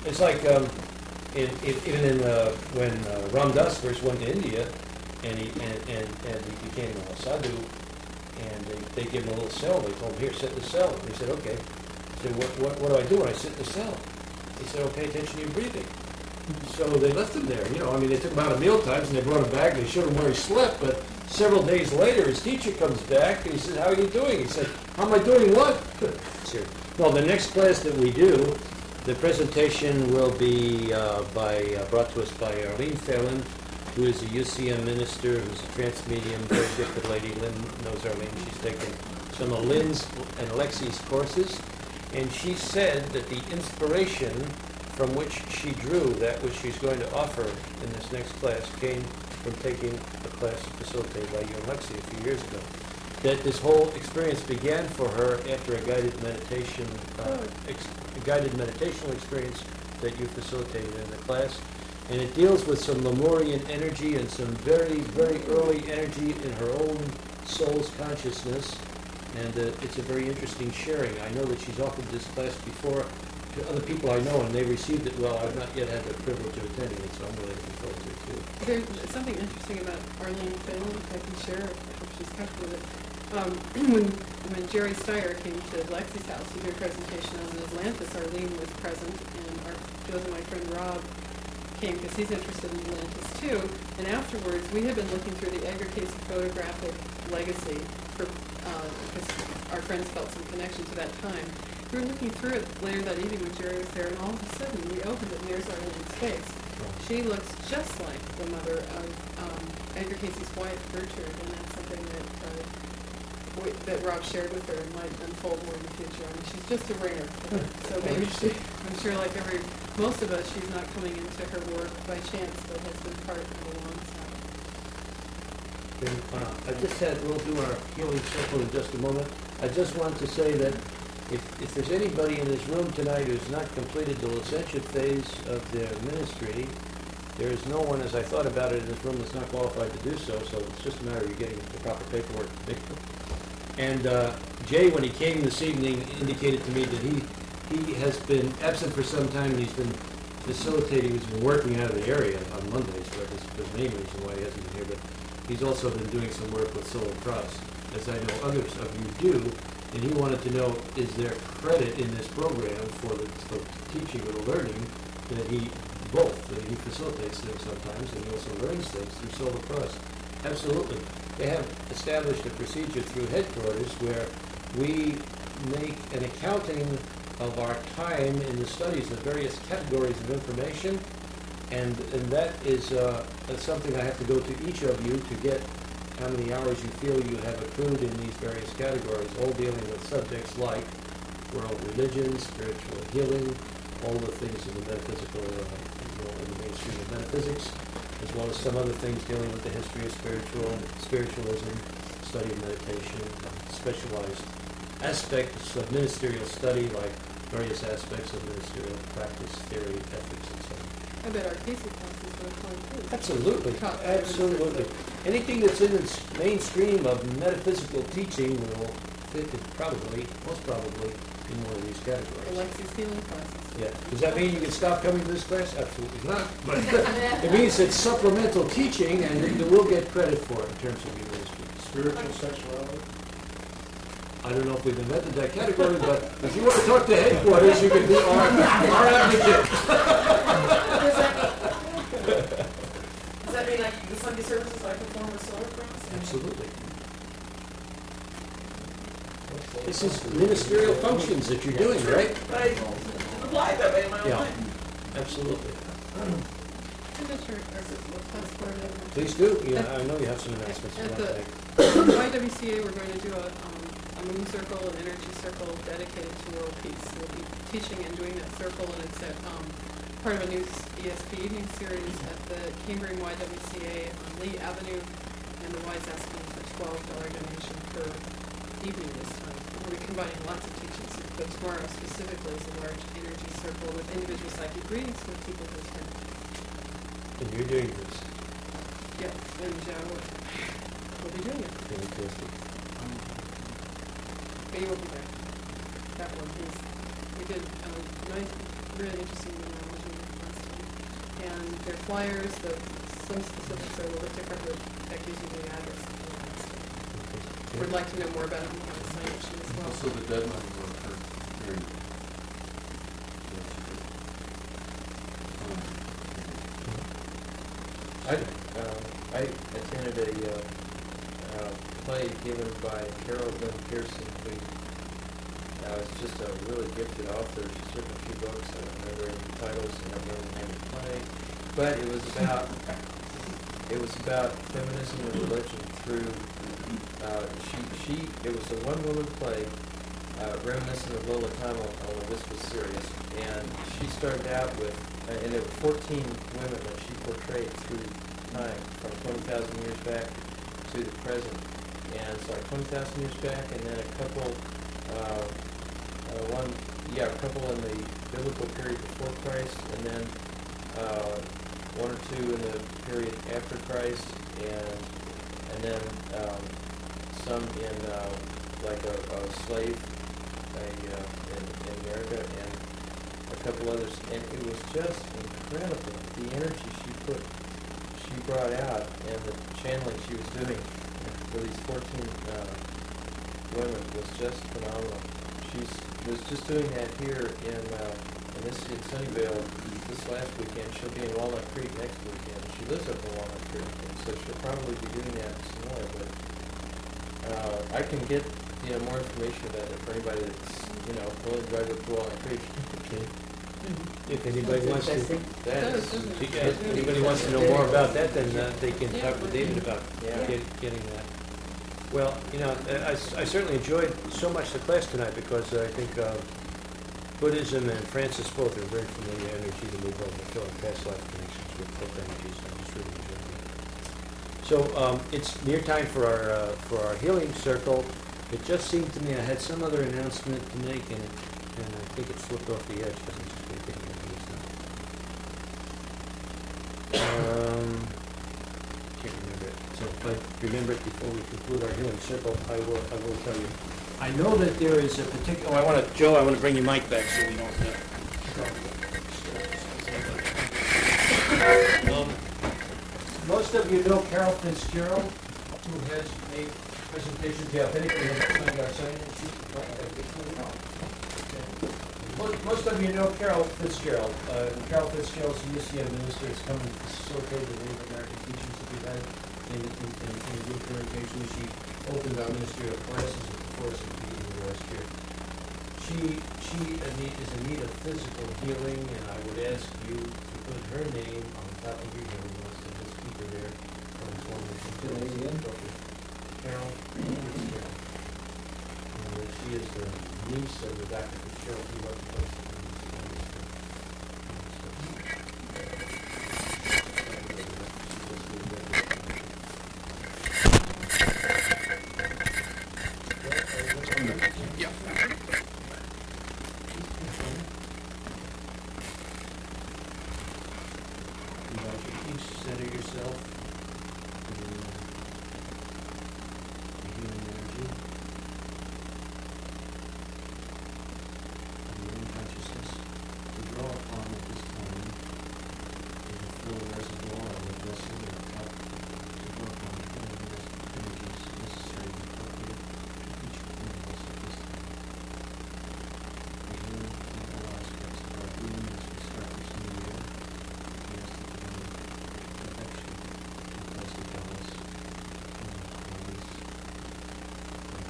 It's like even in when Ram Dass first went to India, and he became a sadhu, and they gave him a little cell. They told him, "Here, sit in the cell." And he said, "Okay." He said, "What do I do when I sit in the cell?" He said, "Oh, pay attention to your breathing." So they left him there. You know, I mean, they took him out at meal times and they brought him back and they showed him where he slept. But several days later, his teacher comes back and he said, "How are you doing?" He said, "How am I doing what?" No, the next class that we do, the presentation will be brought to us by Arlene Phelan, who is a UCM minister, who's a trance medium, very gifted lady. Lynn knows Arlene. She's taken some of Lynn's and Alexi's courses. And she said that the inspiration from which she drew that which she's going to offer in this next class came from taking a class facilitated by you and Lexi a few years ago. That this whole experience began for her after a guided meditation, guided meditational experience that you facilitated in the class. And it deals with some Lemurian energy and some very, very early energy in her own soul's consciousness. And it's a very interesting sharing. I know that she's offered this class before to other people I know, and they received it well. I've not yet had the privilege of attending it, so I'm really looking forward to it too. There's something interesting about Arlene Phelan, if I can share, if she's comfortable with it. When Jerry Steyer came to Lexi's house to do a presentation on Atlantis, Arlene was present, and my friend Rob came because he's interested in Atlantis too. And afterwards, we had been looking through the Edgar Cayce photographic legacy because our friends felt some connection to that time. We were looking through it later that evening when Jerry was there, and all of a sudden we opened it and there's Arlene's face. She looks just like the mother of Edgar Cayce's wife, Gertrude, and that's something that Rob shared with her and might unfold more in the future. I mean, she's just a ringer. So maybe I'm sure like most of us, she's not coming into her work by chance, but has been part of a long time. I just said we'll do our healing circle in just a moment. I just want to say that if there's anybody in this room tonight who's not completed the licentiate phase of their ministry, there is no one, as I thought about it, in this room that's not qualified to do so, so it's just a matter of you getting the proper paperwork. And Jay, when he came this evening, indicated to me that he has been absent for some time, and he's been facilitating, he's been working out of the area on Mondays, but that's the main reason why he hasn't been here, but he's also been doing some work with Soul and Cross, as I know others of you do, and he wanted to know, is there credit in this program for the teaching or the learning that he facilitates things sometimes, and he also learns things through Soul and Cross. Absolutely. They have established a procedure through headquarters where we make an accounting of our time in the studies of various categories of information, and that is something I have to go to each of you to get how many hours you feel you have accrued in these various categories, all dealing with subjects like world religion, spiritual healing, all the things in the metaphysical, in the mainstream of metaphysics, as well as some other things dealing with the history of spiritualism, study of meditation, specialized aspects of ministerial study, like various aspects of ministerial practice, theory, ethics, and so on. I bet our Cayce classes were fun too. Absolutely, absolutely. Anything that's in the mainstream of metaphysical teaching will fit most probably, in one of these categories. Alexi's healing classes. Yeah. Does that mean you can stop coming to this class? Absolutely not. But it means it's supplemental teaching, and you will get credit for it in terms of your ministry. Spiritual sexuality? I don't know if we've invented that category, but if you want to talk to headquarters, you can be our advocate. Does that mean like the Sunday services like a form of solar cross? Absolutely. This is ministerial functions that you're doing, right? But I apply that way in my own life. Absolutely. Please Please do. Yeah, I know you have some announcements. At the YWCA, we're going to do a moon circle, an energy circle dedicated to world peace. We'll be teaching and doing that circle, and it's at part of a new ESP evening series at the Cambrian YWCA on Lee Avenue, and the Y's asking for $12 donation per evening this time. We'll be combining lots of teachings, but tomorrow specifically is a large energy circle with individual psychic readings with people who attend. And you're doing this. Yeah, and we'll be doing it. Fantastic. But you will be back. That one, we did nice, really interesting And their flyers, some specifics are a little bit different with Becky's using the address. Would like to know more about it on the site as well. Also, the deadline was for hearing. I attended a play given by Carol Lynn Pearson, who is just a really gifted author. She's written a few books. I don't remember any titles, I don't remember the name of the play, but it was about feminism and religion through. It was a one-woman play, reminiscent of Lola Tamil, although this was serious. And she started out with, and there were 14 women that she portrayed through time, from 20,000 years back to the present. And so 20,000 years back, and then a couple, a couple in the biblical period before Christ, and then one or two in the period after Christ, and then some in like a slave in America, and a couple others, and it was just incredible. The energy she brought out, and the channeling she was doing for these 14 women was just phenomenal. She was just doing that here in Sunnyvale this last weekend. She'll be in Walnut Creek next weekend. She lives up in Walnut Creek, and so she'll probably be doing that some more. But I can get more information about it for anybody that's willing to drive up to Walnut Creek. Okay. If anybody wants to, If anybody wants to know more about that, then they can talk to David about getting that. Well, I certainly enjoyed so much the class tonight because I think Buddhism and Francis both are very familiar energy to move over and fill in past life connections with both energies. I just really enjoyed that. So it's near time for our healing circle. It just seemed to me I had some other announcement to make, and I think it slipped off the edge because I'm just going to get can't remember it. So if I remember it before we conclude our healing circle, I will tell you. I know that there is a particular. Joe, I want to bring your mic back so we don't. Most of you know Carol Fitzgerald, who has made presentations. Yeah, if anybody has our sign. Most of you know Carol Fitzgerald. Carol Fitzgerald is a UCM minister. Has come and facilitated the Native American teachings that we've had in the group here occasionally. She opened our ministerial classes at the course of the last year. She is in need of physical healing, and I would ask you to put her name on the top of your healing list and just keep her there for as long as you can. Carol Fitzgerald. She is the niece of the Dr. Fitzgerald who was placed in center yourself in the healing energy of your own consciousness to draw upon at this time is a full reservoir of a blessing and help to draw upon the healing energies necessary and appropriate to each one of us at this time. We heal in all aspects of our being as we start this new year. We ask that the perfection and blessed balance and always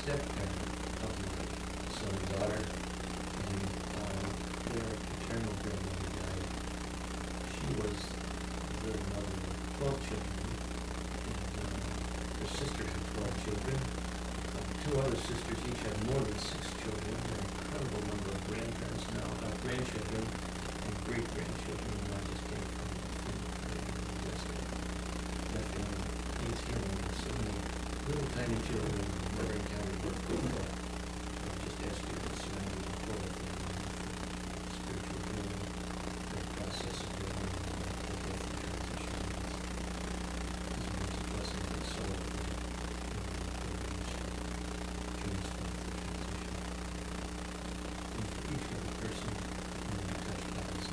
step-parent of my son and daughter, and their paternal grandmother died. She was the mother of 12 children, and her sister had 12 children. Two other sisters each had more than 6 children, an incredible number of grandparents now, grandchildren and great-grandchildren, and I just came from definitely needs healing. So many little tiny children never encountered birth before. I just ask you to surround me with all of them, spiritual healing, the process of healing, the death and transition. It's a blessing for the soul. Each other person touched by this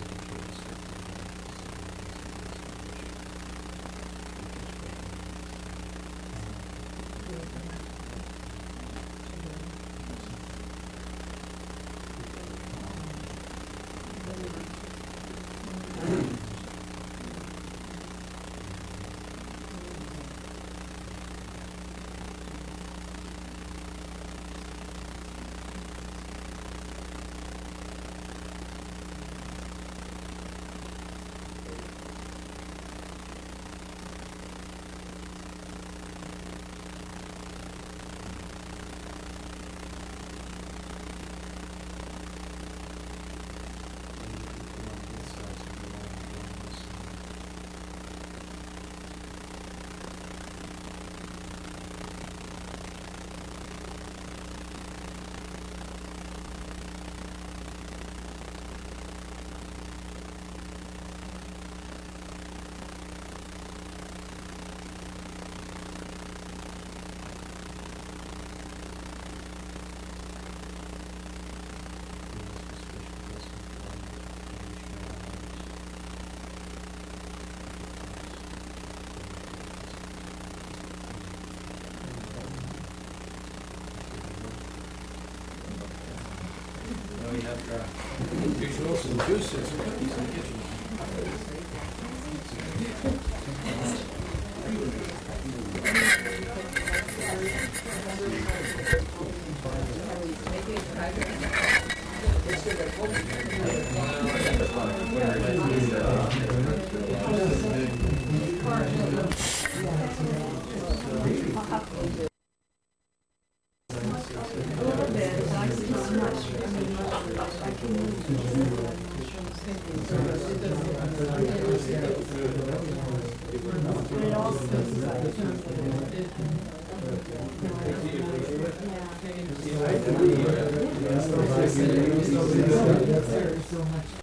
We have usual some juices and cookies in the kitchen. So much.